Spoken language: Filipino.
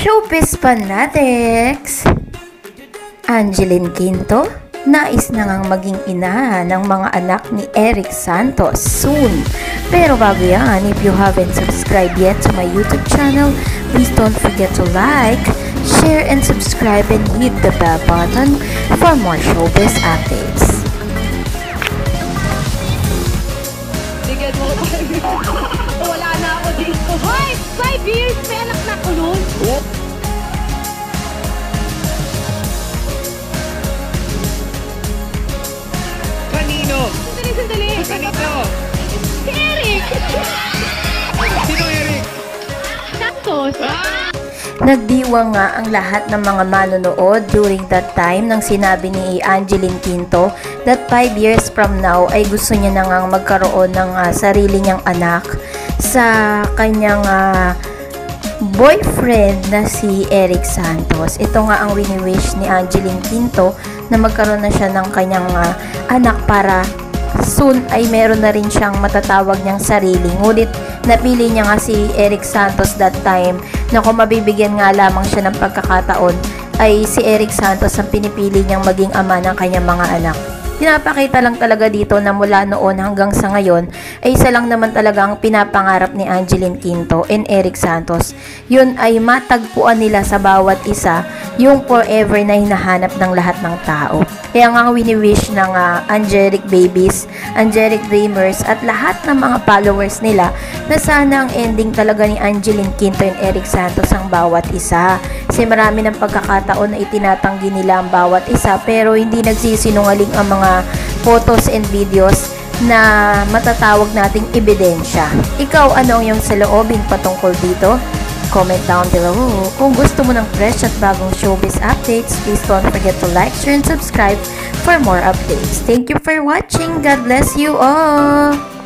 Showbiz Fanatics! Angeline Quinto, nais na ngang maging ina ng mga anak ni Eric Santos soon. Pero bago yan, if you haven't subscribed yet to my YouTube channel, please don't forget to like, share, and subscribe and hit the bell button for more showbiz updates. Bigyan mo wala na ako dito. Hoy! 5 years! May anak na ko nun. Kanino? Sandali! Kanino? Si Eric! Sino Eric? Santos! Nagdiwa nga ang lahat ng mga manonood during that time nang sinabi ni Angeline Quinto that 5 years from now ay gusto niya na ngang magkaroon ng sarili niyang anak sa kanyang boyfriend na si Eric Santos. Ito nga ang wini-wish ni Angeline Quinto na magkaroon na siya ng kanyang anak para soon ay meron na rin siyang matatawag niyang sarili. Ngunit napili niya nga si Eric Santos that time na kung mabibigyan nga lamang siya ng pagkakataon ay si Eric Santos ang pinipili niyang maging ama ng kanyang mga anak. Pinapakita lang talaga dito na mula noon hanggang sa ngayon ay isa lang naman talaga ang pinapangarap ni Angeline Quinto and Eric Santos. Yun ay matagpuan nila sa bawat isa yung forever na hinahanap ng lahat ng tao. Kaya nga wini-wish ng Angelic Babies, Angelic Dreamers at lahat ng mga followers nila na sana ang ending talaga ni Angeline Quinto and Eric Santos ang bawat isa. Kasi marami ng pagkakataon na itinatanggi nila ang bawat isa pero hindi nagsisinungaling ang mga photos and videos na matatawag nating ebidensya. Ikaw, ano ang iyong saloobin patungkol dito? Comment down below. Kung gusto mo ng fresh at bagong showbiz updates, please don't forget to like, share, and subscribe for more updates. Thank you for watching. God bless you all!